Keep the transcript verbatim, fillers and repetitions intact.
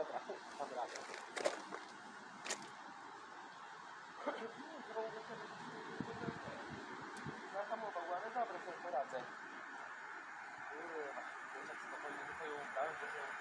Dobra, mam radę. Zahamował, ale dobra, sobie poradzę. Yy, tak spokojnie tutaj ubrałem, że